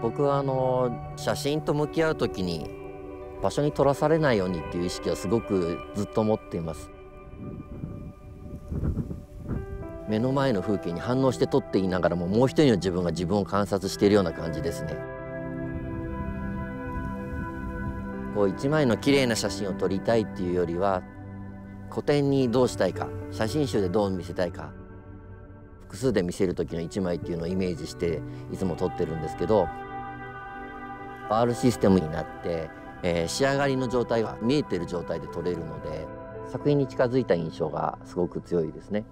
僕は写真と向き合う時に場所に撮らされないようにっていう意識をすごくずっと持っています。目の前の風景に反応して撮っていながらも、もう一人の自分が自分を観察しているような感じですね。こう一枚の綺麗な写真を撮りたいっていうよりは、個展にどうしたいか、写真集でどう見せたいか、複数で見せる時の一枚っていうのをイメージしていつも撮ってるんですけど、R システムになって、仕上がりの状態が見えてる状態で撮れるので、作品に近づいた印象がすごく強いですね。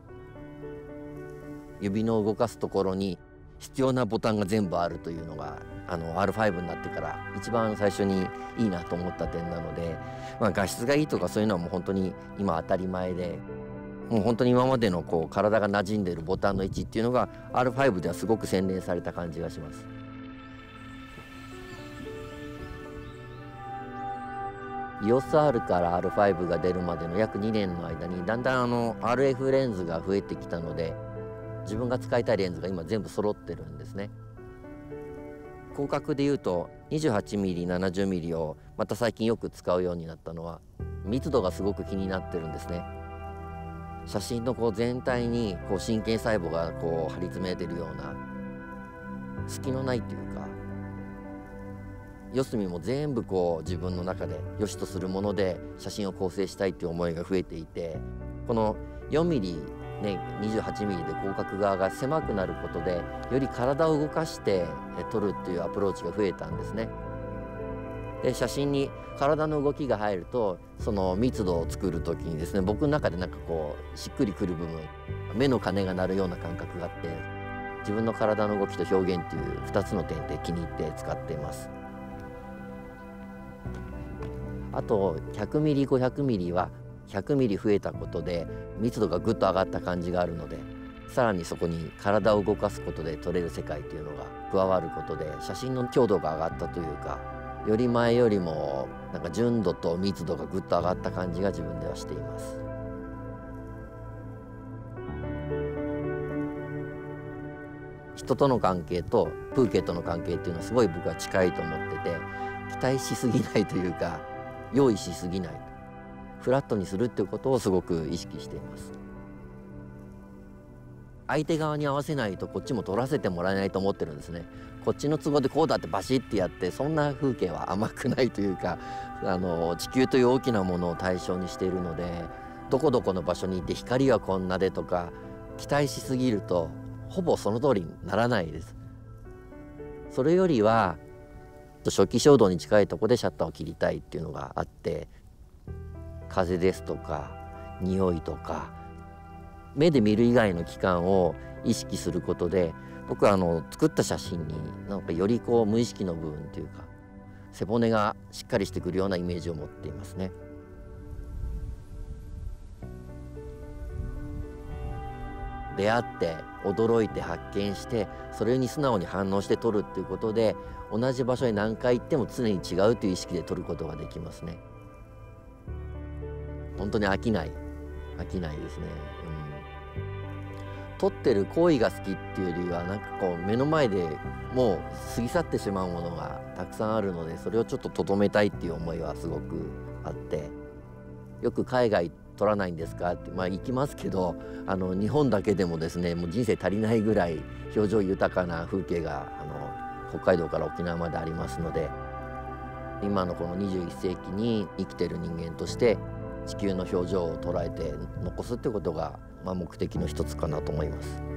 指の動かすところに必要なボタンが全部あるというのがR5 になってから一番最初にいいなと思った点なので、画質がいいとかそういうのはもう本当に今当たり前で、もう本当に今までの体が馴染んでいるボタンの位置っていうのが R5 ではすごく洗練された感じがします。EOS-R から R5 が出るまでの約2年の間にだんだんRF レンズが増えてきたので、自分が使いたいレンズが今全部揃ってるんですね。広角でいうと 28mm、70mm をまた最近よく使うようになったのは、密度がすごく気になってるんですね。写真の全体に神経細胞が張り詰めてるような隙のないというか、四隅も全部自分の中で良しとするもので写真を構成したいっていう思いが増えていて、この 4mm28mm で広角側が狭くなることで、より体を動かして撮るっていうアプローチが増えたんですね。で写真に体の動きが入ると、その密度を作る時にですね、僕の中でしっくりくる部分、目の鐘が鳴るような感覚があって、自分の体の動きと表現っていう2つの点で気に入って使っています。あと 100mm、500mm は 100mm 増えたことで密度がぐっと上がった感じがあるので、さらにそこに体を動かすことで撮れる世界というのが加わることで、写真の強度が上がったというか、より前よりも純度と密度がぐっと上がった感じが自分ではしています。人との関係と風景との関係っていうのはすごい僕は近いと思ってて、期待しすぎないというか、用意しすぎない、フラットにするっていうことをすごく意識しています。相手側に合わせないとこっちも撮らせてもらえないと思ってるんですね。こっちの都合でこうだってバシッてやって、そんな風景は甘くないというか、地球という大きなものを対象にしているので、どこどこの場所にいて光はこんなでとか期待しすぎるとほぼその通りにならないです。それよりは初期衝動に近いところでシャッターを切りたいっていうのがあって、風ですとか匂いとか目で見る以外の器官を意識することで、僕は作った写真により無意識の部分というか、背骨がしっかりしてくるようなイメージを持っていますね。出会って驚いて発見して、それに素直に反応して撮るっていうことで、同じ場所に何回行っても常に違うという意識で撮ることができますね。本当に飽きないですね。撮ってる行為が好きっていうよりは、目の前でもう過ぎ去ってしまうものがたくさんあるので、それをちょっと留めたいっていう思いはすごくあって、よく海外撮らないんですかって行きますけど、日本だけでもですね、もう人生足りないぐらい表情豊かな風景が北海道から沖縄までありますので、今のこの21世紀に生きてる人間として地球の表情を捉えて残すってことが目的の一つかなと思います。